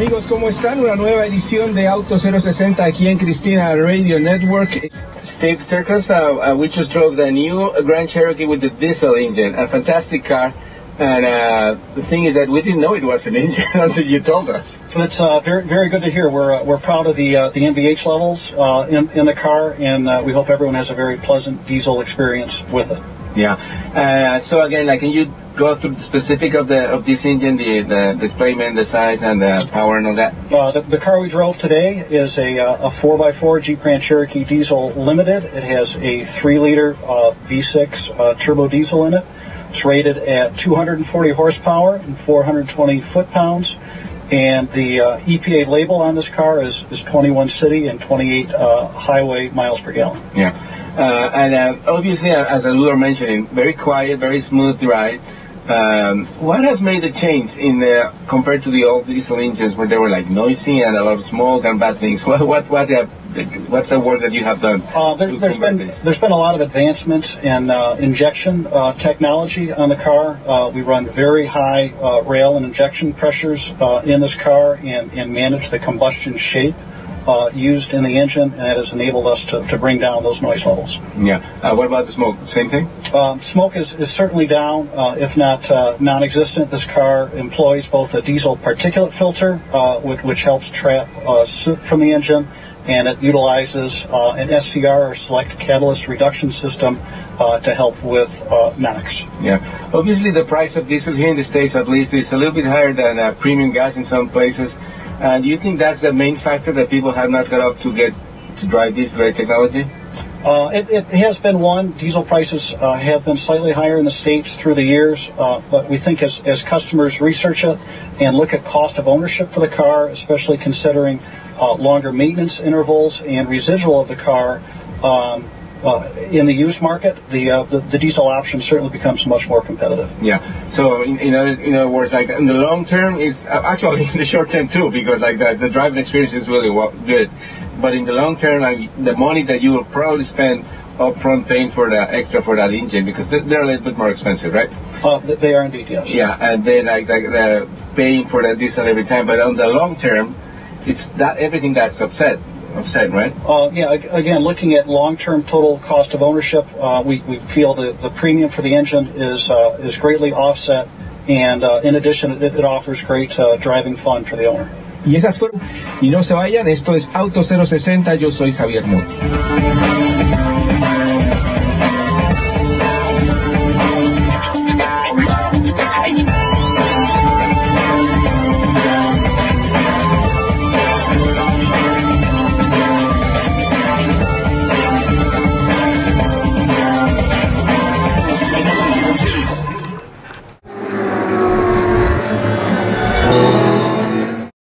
amigos, ¿cómo están? Una nueva edición de Auto 060 aquí en Cristina Radio Network. Steve Circus, we just drove the new Grand Cherokee with the diesel engine, a fantastic car. And the thing is that we didn't know it was an engine until you told us. So that's very, very good to hear. We're proud of the NVH levels in the car, and we hope everyone has a very pleasant diesel experience with it. Yeah. So again, like, can you go through the specific of this engine, the displacement, the size, and the power, and all that? The car we drove today is a 4x4 Jeep Grand Cherokee Diesel Limited. It has a 3-liter V6 turbo diesel in it. It's rated at 240 horsepower and 420 foot-pounds. And the EPA label on this car is 21 city and 28 highway miles per gallon. Yeah. And obviously, as we were mentioning, very quiet, very smooth ride. What has made the change compared to the old diesel engines where they were like noisy and a lot of smoke and bad things? What's the work that you have done? There's been a lot of advancements in injection technology on the car. We run very high rail and injection pressures in this car and manage the combustion shape used in the engine, and that has enabled us to bring down those noise levels. Yeah. What about the smoke? Same thing? Smoke is certainly down, if not non-existent. This car employs both a diesel particulate filter, which helps trap soot from the engine, and it utilizes an SCR, or Select Catalyst Reduction System, to help with NOx. Yeah. Obviously, the price of diesel here in the States, at least, is a little bit higher than premium gas in some places. And do you think that's the main factor that people have not got up to drive this great technology? It has been one. Diesel prices have been slightly higher in the States through the years, but we think as customers research it and look at cost of ownership for the car, especially considering longer maintenance intervals and residual of the car in the used market, the diesel option certainly becomes much more competitive. Yeah. So in other words, like in the long term, it's actually in the short term too, because like the driving experience is really good. But in the long term, like, the money that you will probably spend upfront paying for the extra for that engine, because they're a little bit more expensive, right? They are indeed, yes. Yeah, and then like the paying for that diesel every time. But on the long term, it's that everything that's upset, right? Yeah, again, looking at long-term total cost of ownership, we feel the premium for the engine is greatly offset, and in addition, it offers great driving fun for the owner. Y esas fueron. Y no se vayan, esto es Auto 060, yo soy Javier Muti.